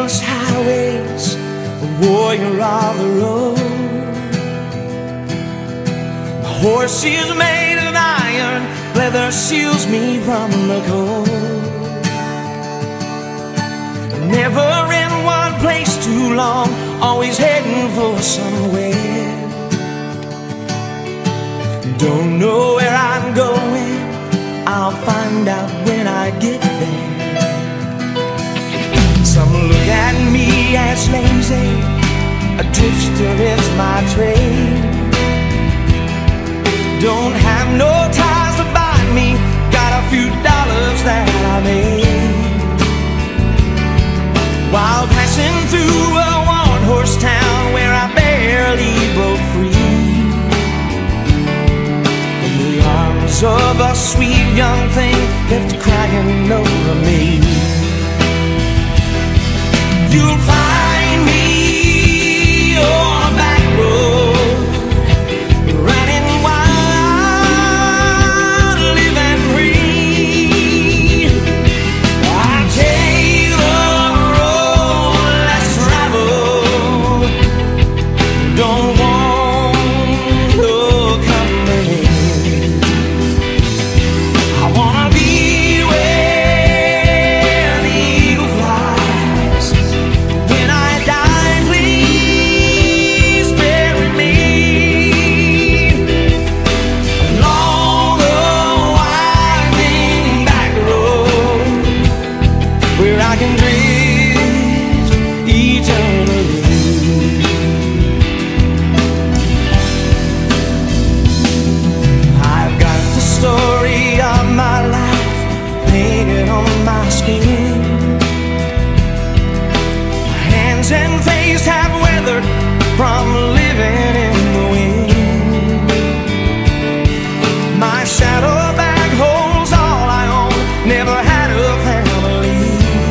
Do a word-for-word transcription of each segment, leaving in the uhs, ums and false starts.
endless highways, a warrior of the road. My horse is made of iron, leather shields me from the cold. Never in one place too long, always heading for somewhere. Don't know where I'm going, I'll find out when I get there. Some look at me as lazy, a drifter is my trade. Don't have no ties to bind me, got a few dollars that I made. While passing through a one-horse town where I barely broke free, in the arms of a sweet young thing left crying over me. You'll find me on a back road, riding wild, living free. I'll take the road less traveled, don't want no company. I wanna be where the eagle flies. When I die, please bury me along the winding back road where I can drift eternally. I've got the story of my life painted on my skin. My hands and face have weathered from living in the wind. My saddlebag holds all I own, never had a family.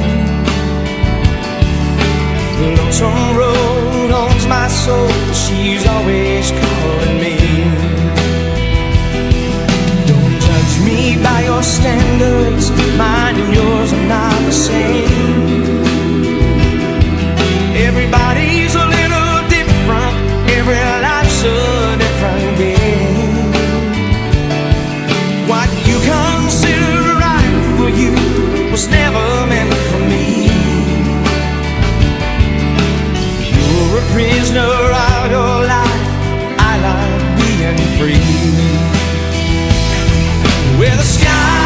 The lonesome road owns my soul, she's always calling me. Don't judge me by your standards, mine and yours are not the same. Everybody's a little different, every life's a different game. What you consider right for you was never meant for me. You're a prisoner of your life, I like being free. Where the sky